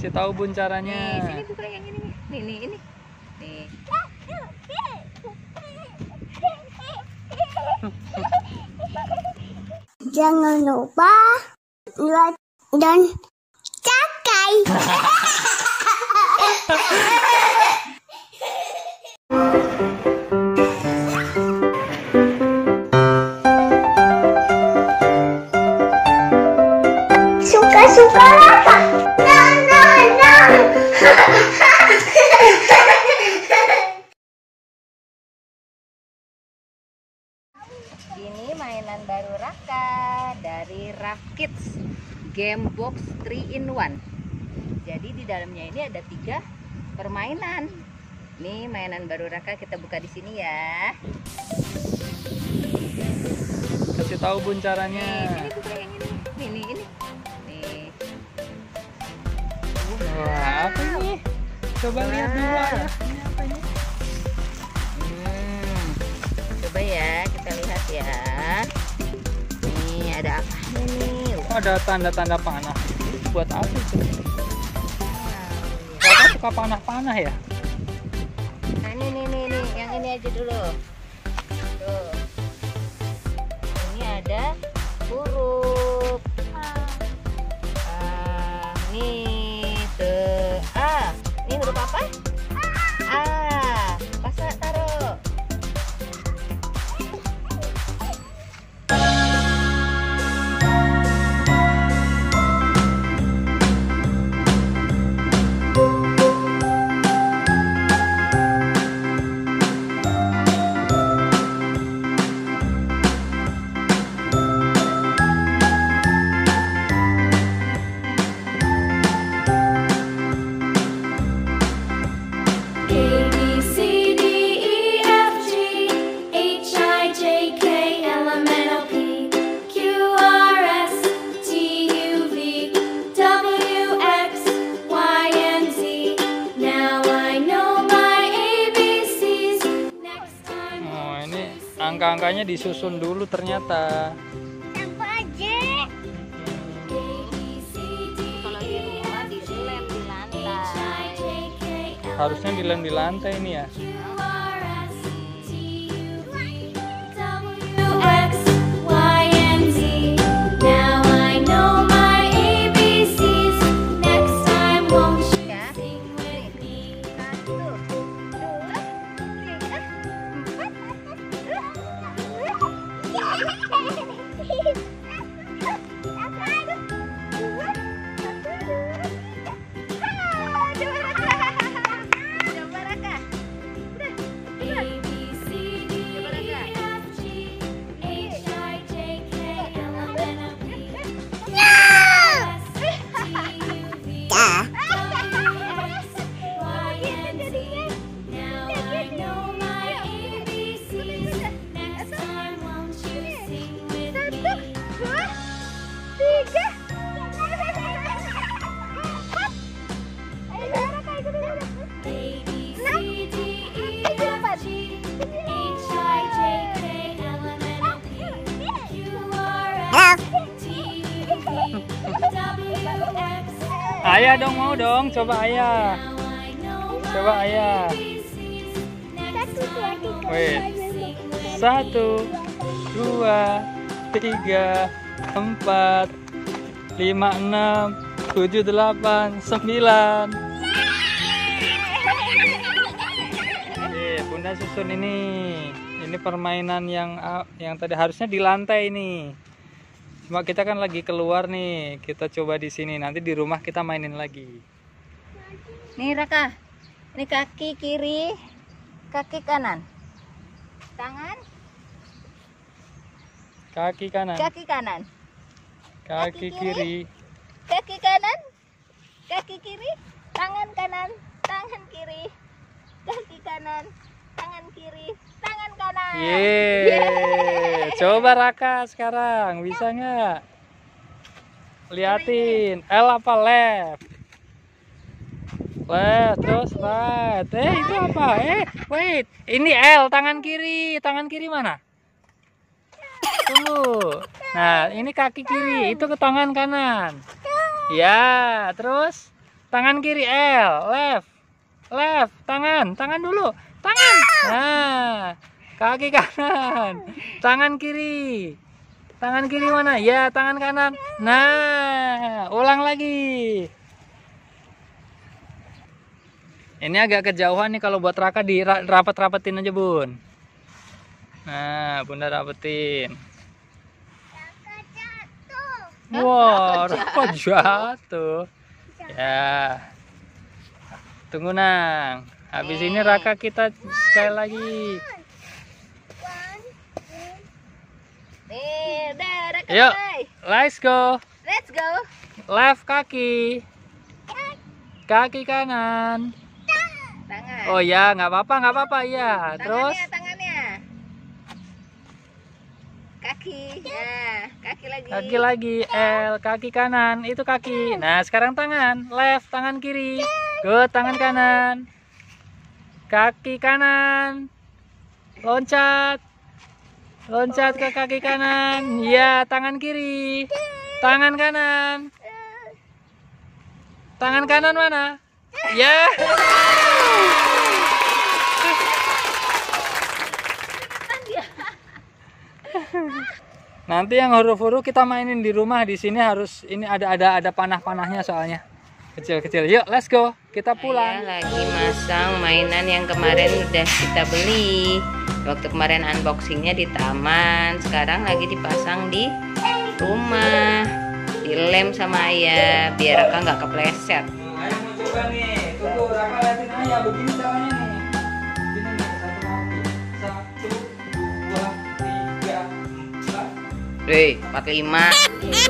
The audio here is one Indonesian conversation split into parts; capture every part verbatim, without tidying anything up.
Kasih tahu Bun caranya. Nih, sini buka yang ini nih. Nih, nih, ini. Nih. Jangan lupa like dan subscribe. Suka-suka apa? Nah, nah, nah. Ini mainan baru Raka dari Raf Kids, Game Box three in one. Jadi di dalamnya ini ada tiga permainan. Nih mainan baru Raka, kita buka di sini ya. Kasih tahu Bun caranya. Nih, sini buka yang ini. Nih, nih, ini. Nih. Wah, apa ini? Coba lihat dulu ya. Ini apa ini? Hmm, coba ya, kita lihat ya. Nih ada apa nih? Oh, ada tanda-tanda panah. Buat apa itu? Kakak suka panah-panah ya? Nah ini nih, nih, nih, yang ini aja dulu. Tuh. Ini ada huruf. Ah, nih tuh. Ah, ini huruf apa? Ah, pasang taruh. Angka-angkanya disusun dulu ternyata. Apa aja? Kalau di rumah dilem di lantai. Harusnya dilem di lantai ini ya. Ayah dong, mau dong, coba ayah. Coba ayah. Wait. Satu, dua, tiga, empat, lima, enam, tujuh, delapan, sembilan. Oke, Bunda susun ini. Ini permainan yang yang tadi harusnya di lantai ini. Cuma kita kan lagi keluar nih, kita coba di sini. Nanti di rumah kita mainin lagi. Nih Raka, ini kaki kiri, kaki kanan, tangan, Kaki kanan, kaki kanan, kaki kiri, kaki kanan, kaki kiri, tangan kanan, tangan kiri, kaki kanan, tangan kiri, tangan kanan. Yeay. Coba Raka sekarang, bisa nggak? Liatin, L apa left? Left, terus right. Eh, itu apa? Eh, wait. Ini L, tangan kiri. Tangan kiri mana? Tunggu. Nah, ini kaki kiri, itu ke tangan kanan. Ya, terus Tangan kiri L, left. Left, tangan, tangan dulu. Tangan. Nah, kaki kanan. Tangan kiri. Tangan kiri mana? Ya, tangan kanan. Nah, ulang lagi. Ini agak kejauhan nih kalau buat Raka di rapat-rapetin aja, Bun. Nah, Bunda rapetin. Wow, Raka jatuh. Ya. Tunggu, Nang. Habis ini Raka kita sekali lagi. Nih, udah, Raka Yuk, mulai. let's go. Let's go. Left kaki. Kaki kanan. Tangan. Oh ya, nggak apa-apa, nggak apa-apa ya. Terus Tangannya, tangannya. Kaki. Nah, kaki lagi. kaki lagi L, kaki kanan itu kaki. Nah, sekarang tangan left, tangan kiri. Good, tangan kanan. Kaki kanan. Loncat. Loncat ke kaki kanan. Ya, tangan kiri. Tangan kanan. Tangan kanan mana? Ya. Nanti yang huruf-huruf kita mainin di rumah. Di sini harus ini ada ada ada panah-panahnya soalnya. Kecil-kecil. Yuk, let's go. Kita pulang. Saya lagi masang mainan yang kemarin udah kita beli. Waktu kemarin unboxingnya di taman, sekarang lagi dipasang di rumah. Dilem sama ayah biar Raka nggak kepleset. Nah, ayo mau coba nih. Tunggu, Raka liatin ayah. Begini caranya nih. Begini nih, satu kaki. Satu, dua, tiga, empat. Wih, empat puluh lima. Asik.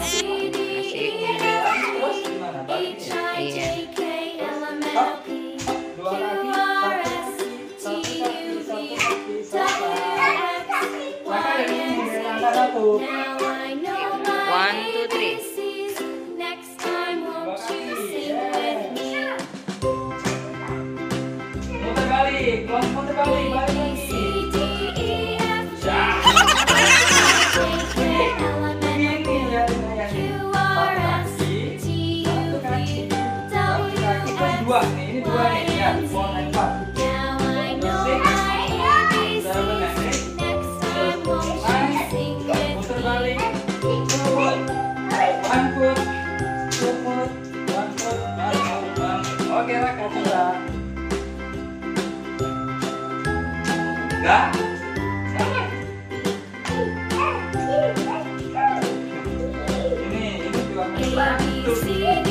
Terus gimana? Baliknya. Iya. Hop. Dua kaki, satu kaki, satu kaki, satu kaki, satu kaki. Raka dari sini, dari angka satu. One, two, three. Muter balik, muter balik, balik lagi. Ya. Begini ya, ya. Satu kaki, satu kaki, satu kaki, terus dua nih, ini dua nih, ya, one and five. Terus six, seven and eight, terus nine, muter balik, two foot, one foot, two foot, one foot, one foot, one foot. Oke, Raka, coba. Enggak. Ini, ini juga